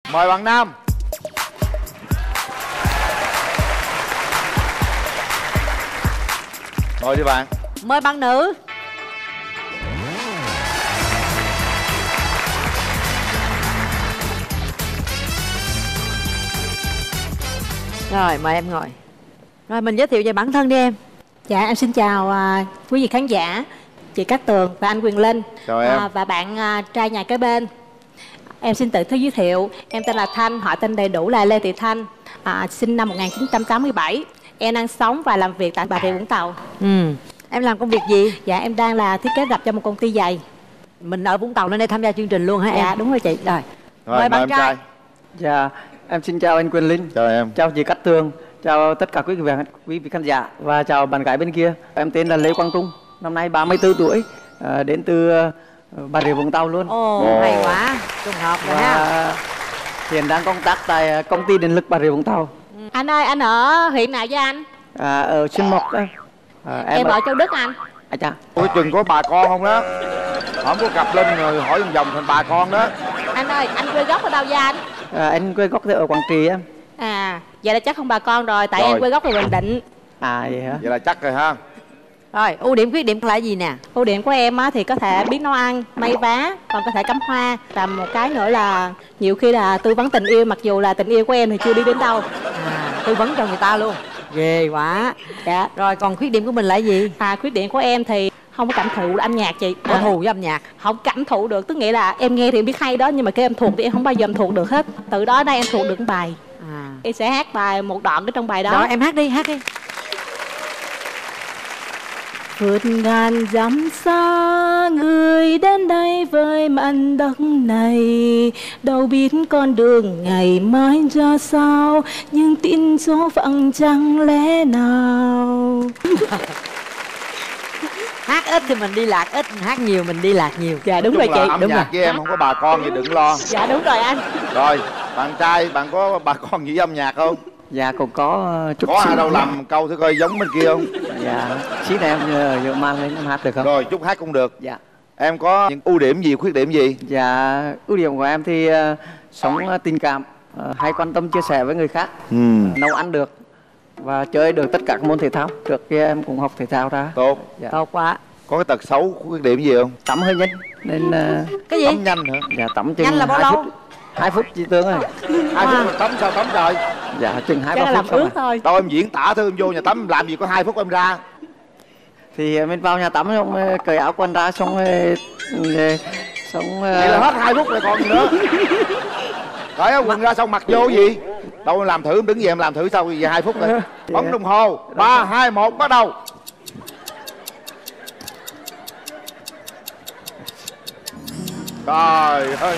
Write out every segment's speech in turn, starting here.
Mời bạn nam. Ngồi đi bạn. Mời bạn nữ. Rồi mời em ngồi. Rồi mình giới thiệu về bản thân đi em. Dạ em xin chào quý vị khán giả, chị Cát Tường và anh Quyền Linh. Chào em. Và bạn trai nhà kế bên. Em xin tự giới thiệu, em tên là Thanh, họ tên đầy đủ là Lê Thị Thanh, sinh năm 1987. Em đang sống và làm việc tại Bà Rịa Vũng Tàu. Em làm công việc gì? Dạ em đang là thiết kế rập cho một công ty giày. Mình ở Vũng Tàu nên đây tham gia chương trình luôn hả em? Dạ đúng rồi chị. Rồi Mời bạn trai. Dạ, em xin chào anh Quyền Linh. Chào em. Chào chị Cát Tường. Chào tất cả quý vị khán giả. Và chào bạn gái bên kia. Em tên là Lê Quang Trung, năm nay 34 tuổi, đến từ Bà Rịa Vũng Tàu luôn. Ồ, hay quá, trùng hợp rồi ha. Và hiện đang công tác tại công ty điện lực Bà Rịa Vũng Tàu. Anh ơi, anh ở huyện nào với anh? Ở Xuyên Mộc đó. Em ở Châu Đức anh. Chà. Ủa chừng có bà con không đó? Không có cặp lên rồi hỏi vòng vòng thành bà con đó. Anh ơi, anh quê gốc ở đâu với anh? Anh quê gốc ở Quảng Trị em. Vậy là chắc không bà con rồi, tại Rồi. em quê gốc ở Bình Định. Vậy hả? Vậy là chắc rồi ha. Rồi, ưu điểm khuyết điểm là gì nè? Ưu điểm của em á, thì có thể biết nấu ăn, may vá, còn có thể cắm hoa. Và một cái nữa là nhiều khi là tư vấn tình yêu, mặc dù là tình yêu của em thì chưa đi đến đâu. Tư vấn cho người ta luôn. Ghê quá. Dạ. Rồi còn khuyết điểm của mình là gì? Khuyết điểm của em thì không có cảm thụ âm nhạc chị. Có thù với âm nhạc. Không cảm thụ được, tức nghĩa là em nghe thì em biết hay đó, nhưng mà khi em thuộc thì em không bao giờ em thuộc được hết. Từ đó đây em thuộc được một bài. Em sẽ hát bài một đoạn ở trong bài đó. Rồi em hát đi, hát đi. Vượt ngàn dặm xa, người đến đây với mảnh đất này. Đâu biết con đường ngày mai ra sao, nhưng tin số phận chẳng lẽ nào. Hát ít thì mình đi lạc ít, hát nhiều mình đi lạc nhiều. Dạ đúng rồi chị. Âm Đúng nhạc rồi. với em không có bà con thì đừng lo. Dạ đúng rồi anh. Rồi, bạn trai bạn có bà con gì với âm nhạc không? Dạ cũng có chút Có xíu. ai đâu làm câu thử coi giống bên kia không? Dạ, xí này em giờ mang lên em hát được không? Rồi, chút hát cũng được. Dạ. Em có những ưu điểm gì, khuyết điểm gì? Dạ, ưu điểm của em thì sống tình cảm, hay quan tâm chia sẻ với người khác, nấu ăn được và chơi được tất cả các môn thể thao. Trước kia em cũng học thể thao ra. Tốt. Dạ. Tốt quá. Có cái tật xấu, khuyết điểm gì không? Tắm hơi nhanh nên Cái gì? Tắm nhanh hả? dạ tắm chừng Nhanh là bao 2 lâu? phút. 2 phút chị Tương ơi. 2 phút mà tắm sao tắm trời? Dạ chừng 2-3 Chắc là phút làm xong ướt rồi. thôi. Đâu em diễn tả thôi, em vô nhà tắm làm gì có 2 phút em ra. Thì mình vào nhà tắm xong cởi áo quần ra xong xong Vậy là hết 2 phút rồi còn gì nữa. Cởi áo quần ra xong mặc vô gì? Đâu em làm thử, em đứng về em làm thử sau về 2 phút rồi. Bấm đồng hồ. 3, 2, 1 bắt đầu. Trời ơi.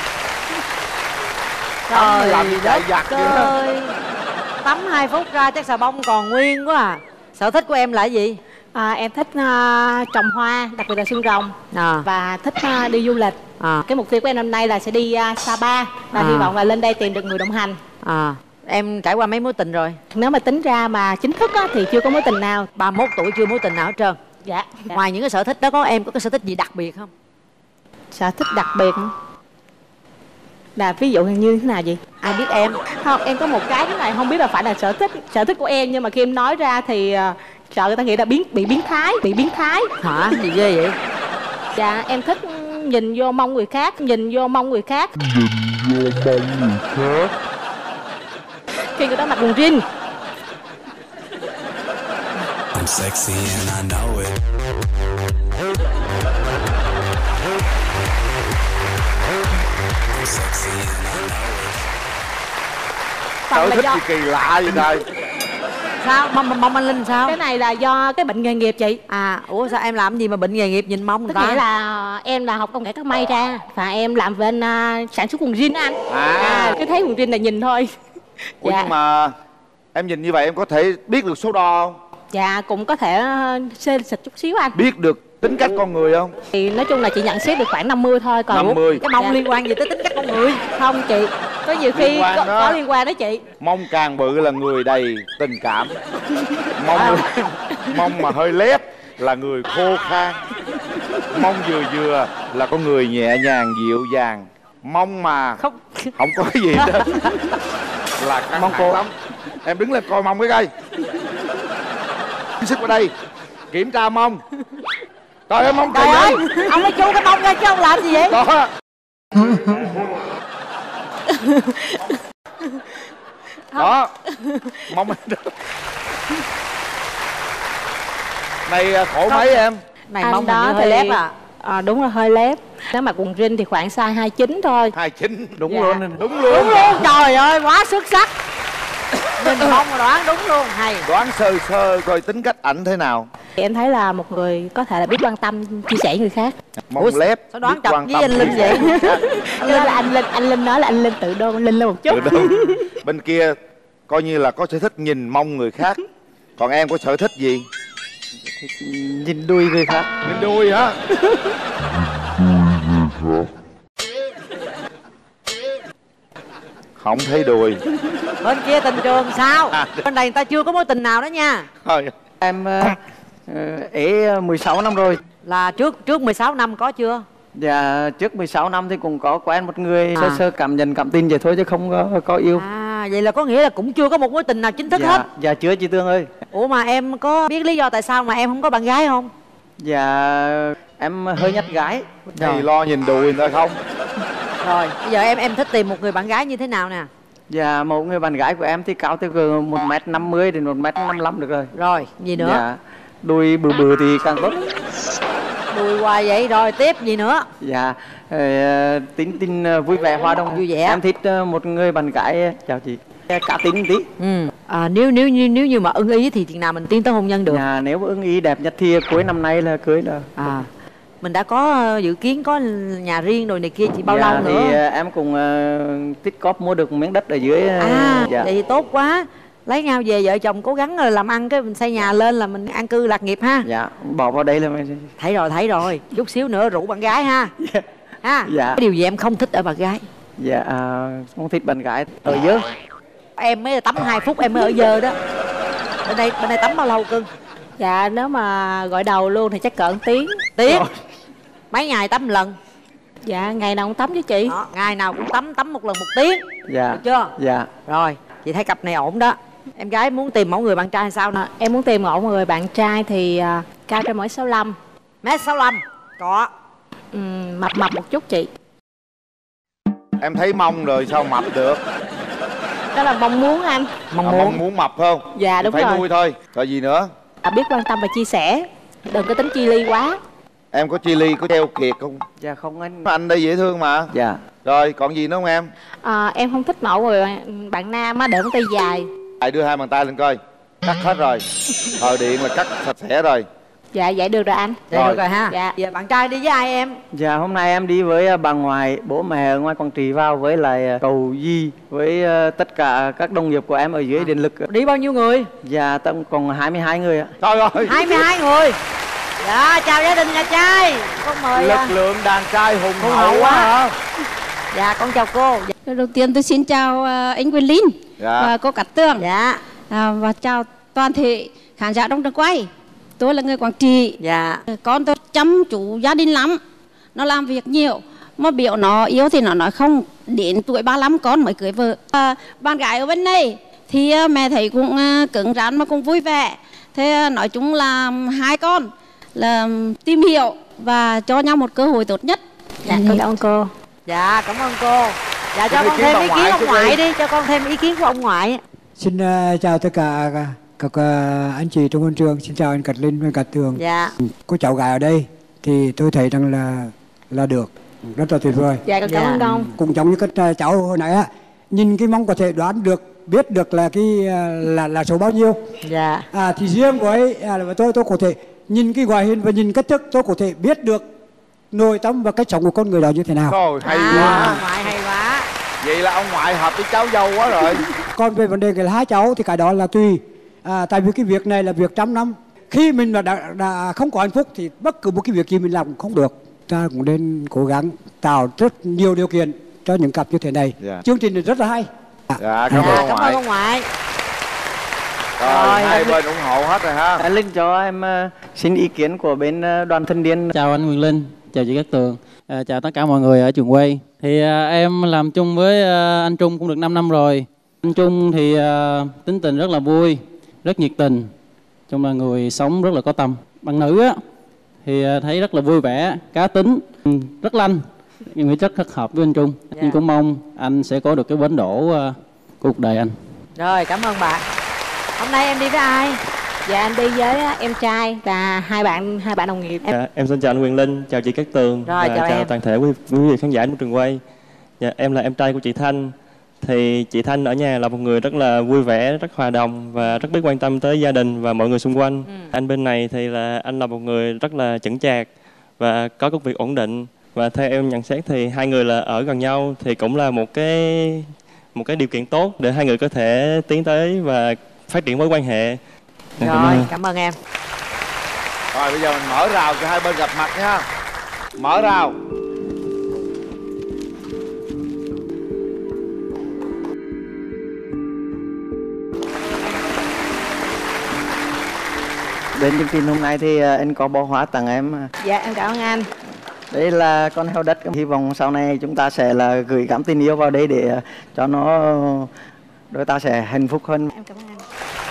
Trời làm gì chạy đất giặt vậy? ơi. Tắm 2 phút ra chắc xà bông còn nguyên quá à. Sở thích của em là gì? Em thích trồng hoa, đặc biệt là xương rồng. Và thích đi du lịch. Cái mục tiêu của em năm nay là sẽ đi Sapa. Và hy vọng là lên đây tìm được người đồng hành. Em trải qua mấy mối tình rồi? Nếu mà tính ra mà chính thức á, thì chưa có mối tình nào. 31 tuổi chưa mối tình nào hết trơn. Dạ. Ngoài những cái sở thích đó có em có cái sở thích gì đặc biệt không? Sở thích đặc biệt là ví dụ như thế nào vậy? Ai biết em? Không, em có một cái thế này không biết là phải là sở thích của em, nhưng mà khi em nói ra thì sợ người ta nghĩ là bị biến thái. Hả? Gì ghê vậy? Dạ em thích nhìn vô mông người khác. Khi người ta mặc quần jean. I'm sexy and I know it. I'm sexy and I know it. Sở thích gì kỳ lạ vậy trời? Sao? Mong anh Linh sao? Cái này là do cái bệnh nghề nghiệp chị. Ủa sao em làm gì mà bệnh nghề nghiệp nhìn mông người Tức ta? nghĩa là em là học công nghệ các may ra. Và em làm bên sản xuất quần jean á anh. Cái thấy quần jean là nhìn thôi. Ủa nhưng mà em nhìn như vậy em có thể biết được số đo không? Dạ cũng có thể xê xịt chút xíu anh. Biết được tính cách con người không? Thì nói chung là chị nhận xét được khoảng 50 thôi. Còn 50. Cái mông liên quan gì tới tính cách con người? Không chị, có nhiều khi Liên quan đó. có liên quan đó chị. Mông càng bự là người đầy tình cảm. Mông mà hơi lép là người khô khan. Mông vừa là con người nhẹ nhàng dịu dàng. Mông mà Không có cái gì hết. Là căng Mong thẳng cô. lắm. Em đứng lên coi mông cái coi. Sức vào đây. Kiểm tra mông. Trời ơi mông Trời kỳ ơi, vậy. ông mới chu cái mông ra chứ ông làm gì vậy? Đó. Đó. Mông này khổ mấy em? Này Anh mông đó hình như hơi thì- lép à. Đúng là hơi lép. Nếu mà quần jean thì khoảng size 29 thôi. 29. Đúng Dạ. luôn. Đúng Đúng luôn. luôn, trời ơi, quá xuất sắc. Nhìn mông mà đoán đúng luôn, hay. Đoán sơ sơ coi tính cách ảnh thế nào. Thì em thấy là một người có thể là biết quan tâm, chia sẻ người khác. Mông Ủa, lép. sao đoán biết chọc quan với tâm anh Linh chia vậy? sẻ người khác. Nên là anh Linh nói là anh Linh tự đôn anh Linh lên một chút. Tự đúng. Bên kia coi như là có sở thích nhìn mông người khác. Còn em có sở thích gì? Nhìn đuôi người khác. Nhìn đuôi hả? Không thấy đùi. Bên kia tình trường sao? À. Bên này người ta chưa có mối tình nào đó nha. Thôi. Em ế 16 năm rồi. Là trước 16 năm có chưa? Dạ trước 16 năm thì cũng có quen một người À. sơ sơ cảm nhận cảm tin vậy thôi chứ không có yêu. À, vậy là có nghĩa là cũng chưa có một mối tình nào chính thức hết. Dạ chưa chị Tương ơi. Ủa mà em có biết lý do tại sao mà em không có bạn gái không? Dạ em hơi nhát gái. Thì lo nhìn đùi người ta không? Rồi, bây giờ em thích tìm một người bạn gái như thế nào nè? Dạ một người bạn gái của em thì cao từ 1m50 đến 1m55 được rồi. Rồi, gì nữa? Dạ đuôi bự bự thì càng tốt. Đùi hoài vậy, rồi tiếp gì nữa? Dạ tính vui vẻ hòa đồng. Vui vẻ. Em thích một người bạn gái chào chị cá tính tí. Ừ. À, nếu như mà ưng ý thì chừng nào mình tiến tới hôn nhân được? Dạ nếu ưng ý đẹp nhất thì cuối năm nay là cưới là. À, mình đã có dự kiến có nhà riêng rồi này kia, chỉ bao Dạ, lâu nữa? thì em cũng tích cóp mua được một miếng đất ở dưới. Vậy thì tốt quá. Lấy nhau về vợ chồng cố gắng làm ăn, cái mình xây nhà lên là mình an cư lạc nghiệp ha. Dạ bỏ vào đây là mình. Thấy rồi, chút xíu nữa rủ bạn gái ha. Ha. Dạ. Cái điều gì em không thích ở bạn gái? Dạ không thích bạn gái ở dơ. Em mới tắm 2 phút em mới ở dơ đó. Bên đây tắm bao lâu cưng? Dạ nếu mà gọi đầu luôn thì chắc cỡ tiếng. Tiếng. Mấy ngày tắm một lần? Dạ ngày nào cũng tắm với chị. Đó, ngày nào cũng tắm một lần 1 tiếng. Dạ. Được chưa? Dạ. Rồi, chị thấy cặp này ổn đó. Em gái muốn tìm mẫu người bạn trai sao nè? Em muốn tìm một người bạn trai thì cao trên 1m65. 1m65. Có. Mập mập một chút chị. Em thấy mông rồi sao mập được? Đó là mong muốn anh. Mong muốn mập không? Dạ đúng phải rồi. nuôi thôi. Rồi gì nữa? Biết quan tâm và chia sẻ. Đừng có tính chi ly quá. Em có chi ly, có treo kiệt không? Dạ không anh. Anh đây dễ thương mà. Dạ. Rồi còn gì nữa không em? Em không thích mẫu người bạn nam á, để ngón tay dài. Lại đưa 2 bàn tay lên coi. Cắt hết rồi. Thợ điện là cắt sạch sẽ rồi. Dạ vậy được rồi anh. Vậy Rồi. được rồi ha. Dạ. Giờ bạn trai đi với ai em? Dạ hôm nay em đi với bà ngoại, bố mẹ ở ngoài Quảng Trị vào với lại cậu Di với tất cả các đồng nghiệp của em ở dưới điện lực. Đi bao nhiêu người? Dạ tổng cộng 22 người ạ. Trời ơi. 22 người. Dạ, chào gia đình nhà trai. Con mời. Lực lượng đàn trai hùng hùng hậu hậu quá quá. hả? Dạ, con chào cô. Đầu tiên tôi xin chào anh Quyền Linh Dạ. và cô Cát Tường Dạ. và chào toàn thể khán giả trong trường quay. Tôi là người Quảng Trị. Dạ. Con tôi chăm chú gia đình lắm, nó làm việc nhiều, mà biểu nó yêu thì nó nói không, đến tuổi 35 con mới cưới vợ. Bạn gái ở bên này thì mẹ thấy cũng cứng rắn mà cũng vui vẻ. Thế nói chung là hai con là tìm hiểu và cho nhau một cơ hội tốt nhất. Dạ cảm ơn cô. Dạ, cảm ơn cô. Dạ, cho Ý con kiến thêm bà ý ngoại kiến ông chút ngoại đi. đi. Cho con thêm ý kiến của ông ngoại. Xin chào tất cả các anh chị trong hội trường. Xin chào anh Cát Linh và Cát Tường. Dạ. Cô cháu gái ở đây thì tôi thấy rằng là được, rất là tuyệt vời. Dạ con cảm ơn ông. Cũng giống như các cháu hồi nãy á, nhìn cái mong có thể đoán được, biết được là cái là số bao nhiêu. Dạ. Thì riêng của ấy là tôi có thể nhìn cái ngoại hình và nhìn cách thức, tôi có thể biết được nội tâm và cách sống của con người đó như thế nào. Rồi hay Ông quá. ngoại hay quá. Vậy là ông ngoại hợp với cháu dâu quá rồi. Còn về vấn đề cái hai cháu thì cái đó là tùy. Tại vì cái việc này là việc trăm năm. Khi mình mà đã không có hạnh phúc thì bất cứ một cái việc gì mình làm cũng không được. Ta cũng nên cố gắng tạo rất nhiều điều kiện cho những cặp như thế này. Dạ. Chương trình này rất là hay. Dạ cảm ơn Dạ, ông cảm ơn ngoại. ông ngoại. Rồi hai bên ủng hộ hết rồi ha. Anh Linh cho em xin ý kiến của bên đoàn thanh niên. Chào anh Quyền Linh, chào chị Cát Tường, chào tất cả mọi người ở trường quay. Thì em làm chung với anh Trung cũng được 5 năm rồi. Anh Trung thì tính tình rất là vui, rất nhiệt tình, chung là người sống rất là có tâm. Bạn nữ á thì thấy rất là vui vẻ, cá tính, rất lanh. Em nghĩ rất hợp với anh Trung. Nhưng cũng mong anh sẽ có được cái bến đỗ của cuộc đời anh. Rồi, cảm ơn bạn. Hôm nay em đi với ai? Dạ em đi với em trai và hai bạn đồng nghiệp. Em xin chào anh Quyền Linh, chào chị Cát Tường. Rồi, chào em. toàn thể quý vị khán giả của trường quay. Dạ, em là em trai của chị Thanh. Thì chị Thanh ở nhà là một người rất là vui vẻ, rất hòa đồng và rất biết quan tâm tới gia đình và mọi người xung quanh. Anh bên này thì là anh là một người rất là chững chạc và có công việc ổn định. Và theo em nhận xét thì hai người là ở gần nhau thì cũng là một cái điều kiện tốt để hai người có thể tiến tới và phát triển mối quan hệ. Rồi, cảm ơn em. Rồi bây giờ mình mở rào cho hai bên gặp mặt nha. Mở rào. Đến chương trình hôm nay thì anh có bó hoa tặng em. Dạ em cảm ơn anh. Đây là con heo đất. Hy vọng sau này chúng ta sẽ là gửi gắm tình yêu vào đây để cho đôi ta sẽ hạnh phúc hơn. Em cảm ơn anh.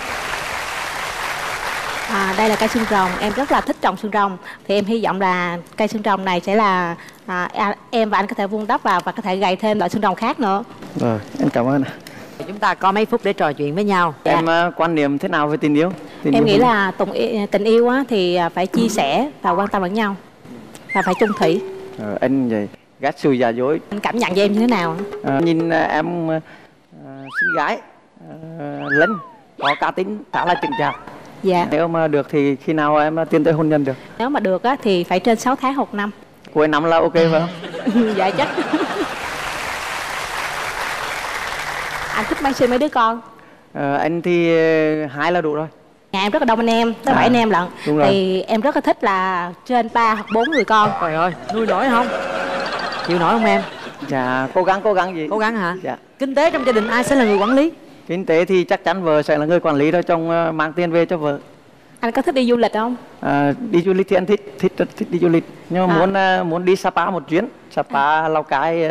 Đây là cây xương rồng, em rất là thích trồng xương rồng. Thì em hy vọng là cây xương rồng này sẽ là em và anh có thể vun đắp vào và có thể gầy thêm loại xương rồng khác nữa. Rồi, em cảm ơn. Chúng ta có mấy phút để trò chuyện với nhau. Em quan niệm thế nào về tình yêu? Em nghĩ là tình yêu thì phải chia sẻ và quan tâm lẫn nhau và phải chung thủy. Anh vậy ghét sự giả dối. Anh cảm nhận về em như thế nào? Nhìn em xinh gái, Linh có cá tính khá là chững chạc. Dạ. Nếu mà được thì khi nào em tiến tới hôn nhân được? Nếu mà được thì phải trên 6 tháng hoặc năm. Cuối năm là ok phải không? Dạ chắc. Anh thích mang sinh mấy đứa con? Anh thì 2 là đủ rồi. Nhà em rất là đông anh em, tới 7 anh em lận. Thì em rất là thích là trên 3 hoặc 4 người con. Trời ơi, nuôi nổi không? Chịu nổi không em? Dạ, cố gắng gì? Cố gắng hả? Dạ. Kinh tế trong gia đình ai sẽ là người quản lý? Kinh tế thì chắc chắn vợ sẽ là người quản lý thôi, chồng mang tiền về cho vợ. Anh có thích đi du lịch không? Đi du lịch thì anh thích đi du lịch. Nhưng mà muốn đi Sapa một chuyến, Sapa, Lào Cai.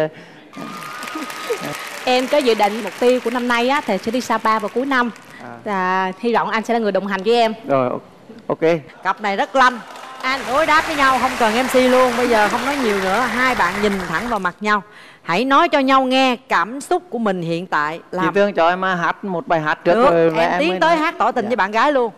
Em có dự định mục tiêu của năm nay thì sẽ đi Sapa vào cuối năm. Hy vọng anh sẽ là người đồng hành với em. Rồi, ok. Cặp này rất lanh. Anh đối đáp với nhau, không cần MC luôn. Bây giờ không nói nhiều nữa, hai bạn nhìn thẳng vào mặt nhau. Hãy nói cho nhau nghe cảm xúc của mình hiện tại. Chị Tương cho em hát một bài hát trước. Được, rồi em tiến tới hát tỏ tình với bạn gái luôn.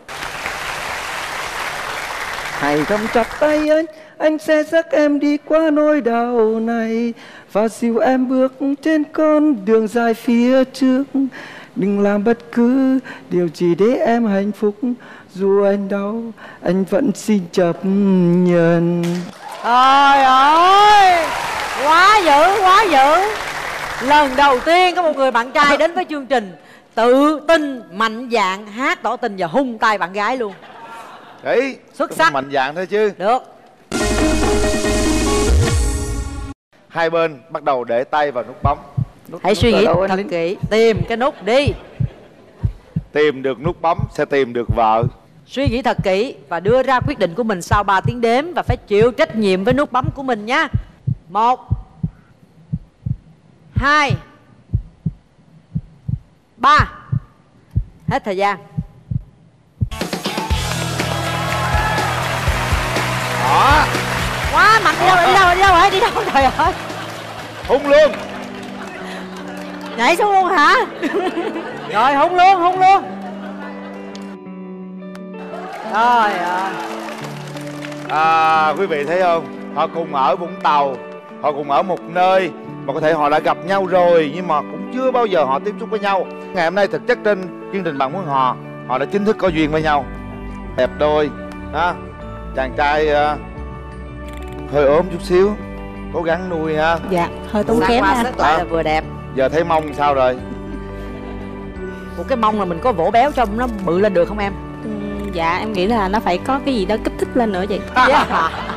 Hãy cầm chặt tay anh sẽ dắt em đi qua nỗi đau này và dìu em bước trên con đường dài phía trước. Đừng làm bất cứ điều gì để em hạnh phúc. Dù anh đau, anh vẫn xin chấp nhận. Trời ơi, quá dữ. Lần đầu tiên có một người bạn trai đến với chương trình tự tin, mạnh dạn hát tỏ tình và hung tay bạn gái luôn. Đấy, xuất sắc. Mạnh dạn thôi chứ. Được. Hai bên bắt đầu để tay vào nút bấm. Hãy suy nghĩ thật kỹ, tìm cái nút đi. Tìm được nút bấm sẽ tìm được vợ. Suy nghĩ thật kỹ và đưa ra quyết định của mình sau 3 tiếng đếm và phải chịu trách nhiệm với nút bấm của mình nhé. 1 2 3. Hết thời gian. Đó. Quá mạnh. Đi đâu trời ơi. Hung luôn. Nhảy xuống luôn hả? Rồi hung luôn. Trời ơi. Quý vị thấy không? Họ cùng ở Vũng Tàu, họ cùng ở một nơi mà có thể họ đã gặp nhau rồi nhưng mà cũng chưa bao giờ họ tiếp xúc với nhau. Ngày hôm nay thực chất trên chương trình Bạn Muốn Hò, họ đã chính thức có duyên với nhau. Đẹp đôi ha. Chàng trai hơi ốm chút xíu, cố gắng nuôi ha. Dạ, hơi tốn kém ha. Lại là vừa đẹp. Giờ thấy mông sao rồi? Một cái mông là mình có vỗ béo cho nó bự lên được không em? Dạ em nghĩ là nó phải có cái gì đó kích thích lên nữa vậy. Yeah.